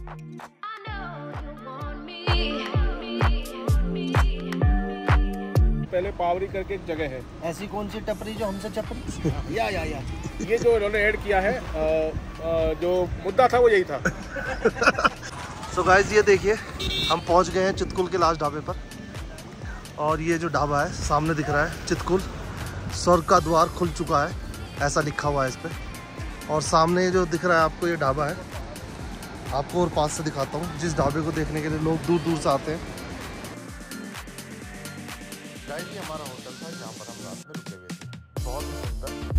पहले पावरी करके एक जगह है। ऐसी कौन सी टपरी जो हमसे चपरी? या ये जो इन्होंने ऐड किया है, जो मुद्दा था वो यही था। सो गाइस ये देखिए हम पहुंच गए हैं चितकुल के लास्ट ढाबे पर। और ये जो ढाबा है सामने दिख रहा है चितकुल, स्वर्ग का द्वार खुल चुका है, ऐसा लिखा हुआ है इस पे। और सामने ये जो दिख रहा है आपको ये ढाबा है, आपको और पास से दिखाता हूँ, जिस ढाबे को देखने के लिए लोग दूर दूर से आते हैं। गाइस ये हमारा होटल था जहाँ पर हम रात में रुके हुए थे, बहुत ही सुंदर।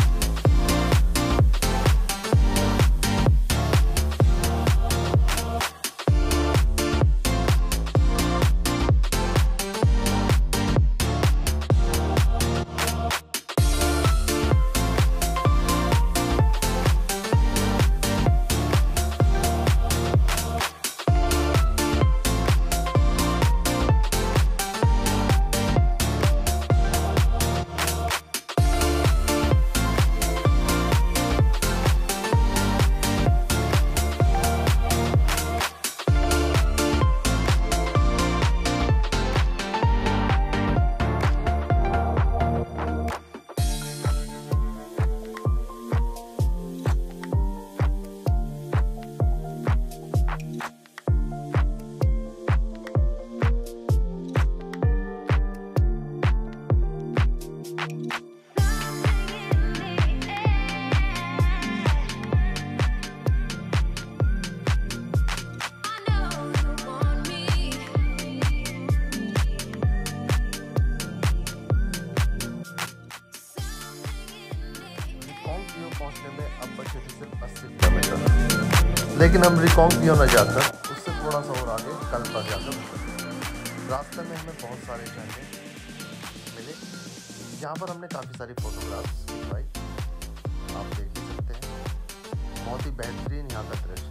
पहुंचने में अब बचे थे सिर्फ 80 किलोमीटर, लेकिन हम रिकॉन्ग न जाकर उससे थोड़ा सा और आगे कल पर जाकर रास्ते में हमें बहुत सारे झरने मिले, जहाँ पर हमने काफ़ी सारी फोटोग्राफ्स खिंचवाई। आप देख ही सकते हैं, बहुत ही बेहतरीन यहाँ का दृश्य।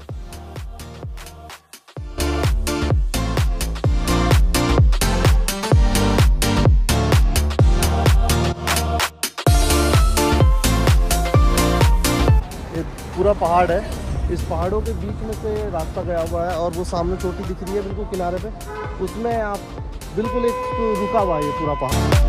पूरा पहाड़ है, इस पहाड़ों के बीच में से रास्ता गया हुआ है और वो सामने चोटी दिख रही है बिल्कुल किनारे पे, उसमें आप बिल्कुल एक रुका हुआ है ये पूरा पहाड़।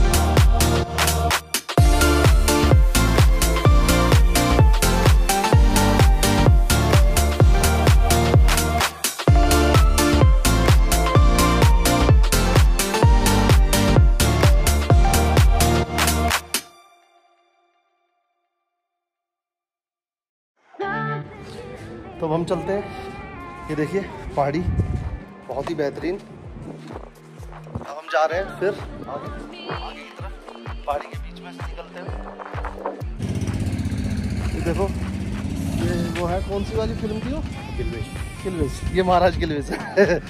तो अब हम चलते हैं, ये देखिए पहाड़ी बहुत ही बेहतरीन। अब हम जा रहे हैं फिर आगे की तरफ, पहाड़ी के बीच में से निकलते हैं। ये देखो, ये वो है, कौन सी वाली फिल्म थी वो? किल्वेश। ये महाराज किल्वेश है।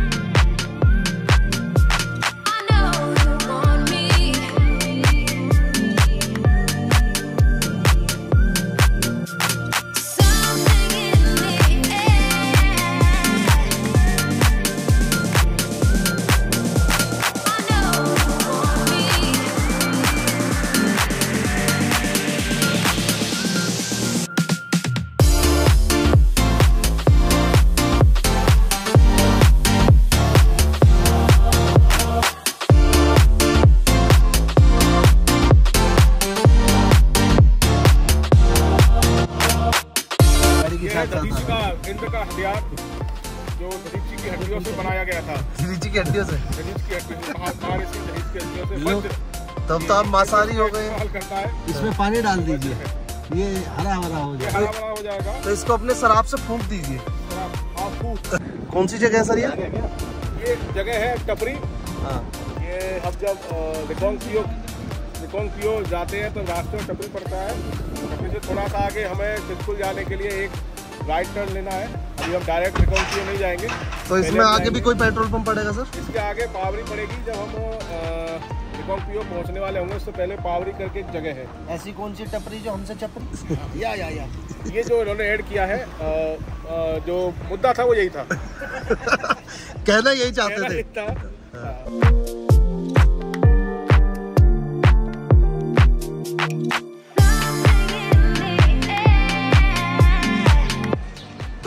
का हथियार जो दधीच जी की हड्डियों से बनाया गया था। दधीच जी की हड्डियों से? दधीच की हड्डियों से। तब तो आप मांसाहारी हो गए। करता है, इसमें पानी डाल दीजिए, ये हरा भरा हो जाएगा। तो इसको अपने शराब से फूंक दीजिए। कौन सी जगह है सर ये जगह है टपरी। हाँ, ये हम जब रिकॉन्ग की ओर जाते हैं तो रास्ते में टपरी पड़ता है। टपरी से थोड़ा सा आगे हमें चितकुल जाने के लिए एक राइट टर्न लेना है। अभी हम डायरेक्ट रिकॉन्ग की ओर नहीं जाएंगे। तो इसमें आगे भी कोई पेट्रोल पंप पड़ेगा सर? इसके आगे पावरी पड़ेगी। जब हम रिकॉन्ग की ओर पहुंचने वाले होंगे उससे पहले पावरी करके एक जगह है। ऐसी कौन सी टपरी जो हमसे चपरी? या ये जो इन्होंने ऐड किया है, जो मुद्दा था वो यही था। कहना यही चाहते थे।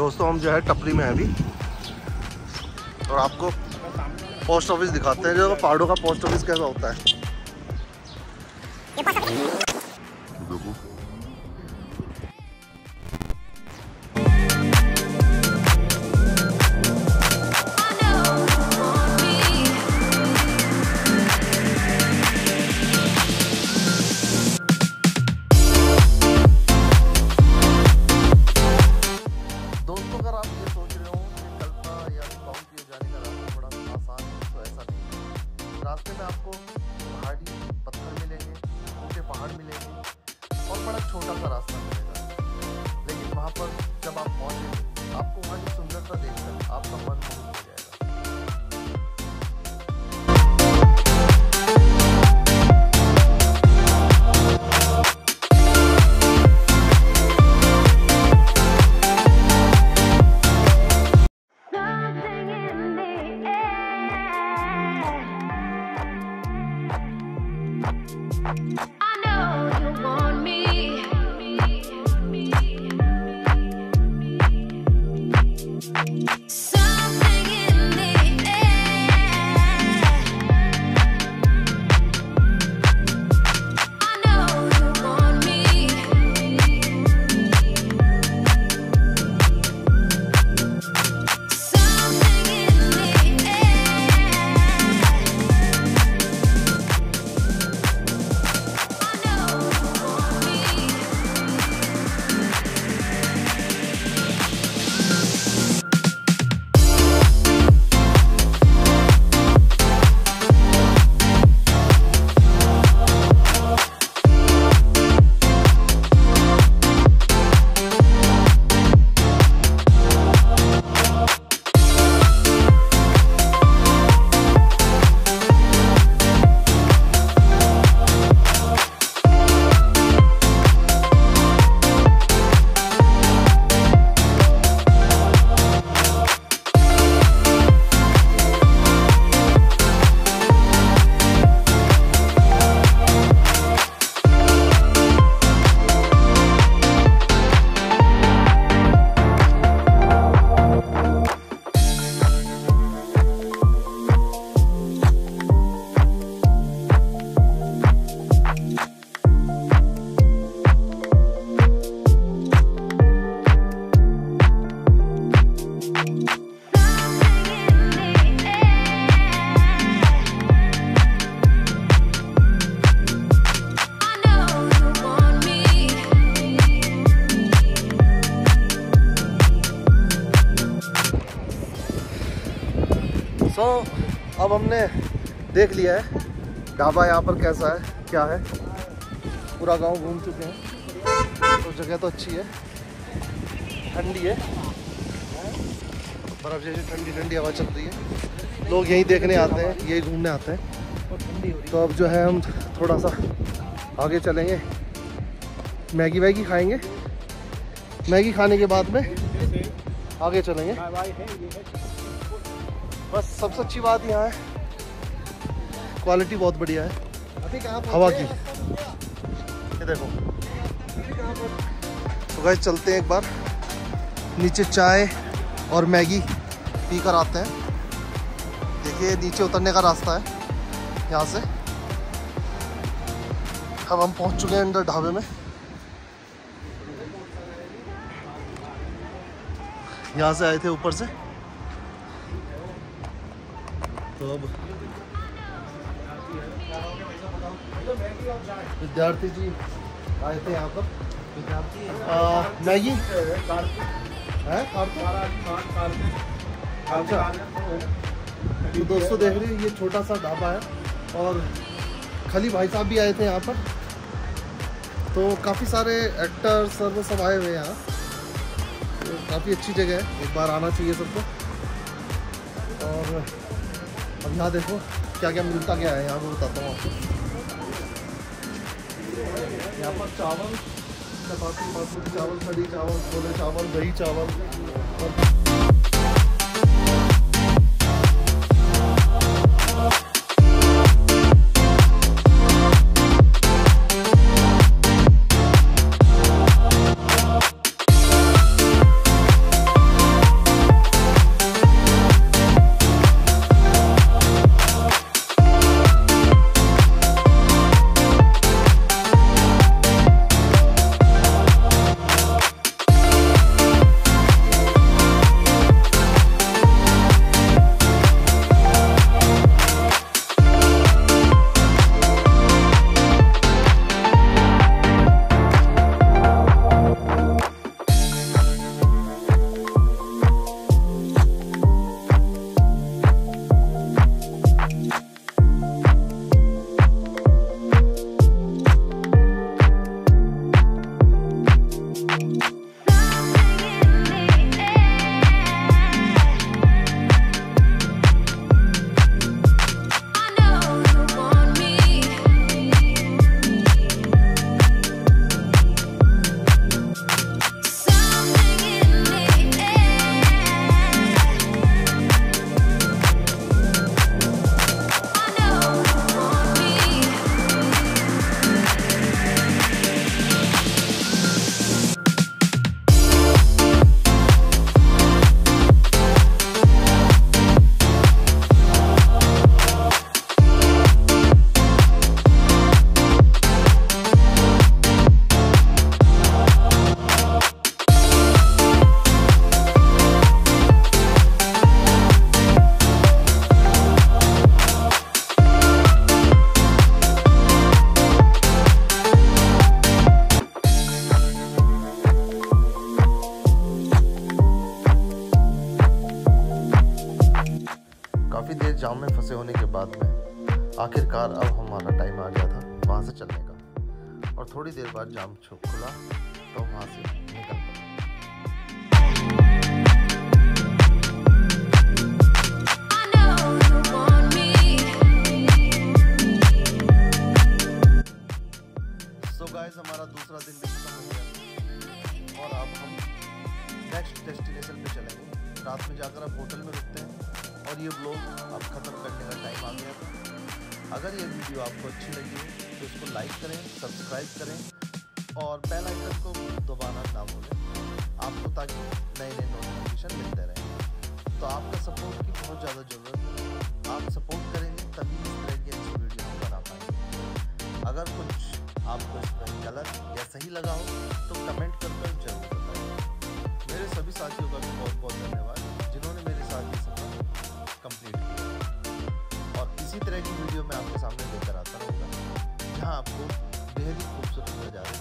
दोस्तों हम जो है टपरी में है अभी, और आपको पोस्ट ऑफिस दिखाते हैं जो पहाड़ों का पोस्ट ऑफिस कैसा होता है। देखो रास्ते में आपको पहाड़ी पत्थर मिलेंगे, ऊंचे पहाड़ मिलेंगे और बड़ा छोटा सा रास्ता मिलेगा, लेकिन वहाँ पर जब आप पहुँचेंगे आपको वहाँ की सुंदरता देखकर आपका मन मोहित हो जाएगा। अब हमने देख लिया है ढाबा यहाँ पर कैसा है, क्या है। पूरा गांव घूम चुके हैं, तो जगह तो अच्छी है, ठंडी है, बर्फ जैसी ठंडी ठंडी हवा चल रही है। लोग यहीं देखने आते हैं, यही घूमने आते हैं। तो अब जो है हम थोड़ा सा आगे चलेंगे, मैगी वैगी खाएंगे, मैगी खाने के बाद में आगे चलेंगे। बस सबसे अच्छी बात यहाँ है क्वालिटी बहुत बढ़िया है हवा की, ये देखो। तो गाइस चलते हैं एक बार नीचे, चाय और मैगी पी कर आते हैं। देखिए नीचे उतरने का रास्ता है यहाँ से। अब हम पहुँच चुके हैं अंदर ढाबे में। यहाँ से आए थे ऊपर से, तो अब विद्यार्थी जी आए थे यहाँ पर। मैगी है अच्छा। तो दोस्तों देख रहे हैं ये छोटा सा ढाबा है, और खली भाई साहब भी आए थे यहाँ पर। तो काफ़ी सारे एक्टर्स और वो सब आए हुए हैं यहाँ, तो काफ़ी अच्छी जगह है, एक बार आना चाहिए सबको। और अब यहाँ देखो क्या क्या मिलता क्या है, यहाँ पर बताता हूँ आपको। यहाँ पर चावल, चपाती, बासमती चावल, कढ़ी चावल, छोले चावल, दही चावल और आखिरकार अब हमारा टाइम आ गया था वहाँ से चलने का, और थोड़ी देर बाद जाम खुला तो वहाँ से निकल पड़े। सो गाइस, हमारा दूसरा दिन भी खत्म हो गया और अब हम नेक्स्ट डेस्टिनेशन पे चलेंगे। रात में जाकर अब होटल में रुकते हैं और ये व्लॉग अब ख़त्म करने का टाइम आ गया। अगर ये वीडियो आपको अच्छी लगी हो तो इसको लाइक करें, सब्सक्राइब करें और बेल आइकन को दबाना ना भूलें आपको, ताकि नए नए नोटिफिकेशन मिलते रहें। तो आपका सपोर्ट की बहुत ज़्यादा ज़रूरत है। आप सपोर्ट करेंगे तभी इस तरह की अच्छी वीडियो हम बना पाएंगे। अगर कुछ आपको इसमें गलत या सही लगा हो तो कमेंट कर जरूर बताएं। मेरे सभी साथियों का भी बहुत बहुत धन्यवाद जिन्होंने मेरे साथ ये सफर कंप्लीट किया, और इसी तरह की वीडियो मैं आपके सामने लेकर आता रहूँगा जहाँ आपको बेहद ही खूबसूरत नज़ारे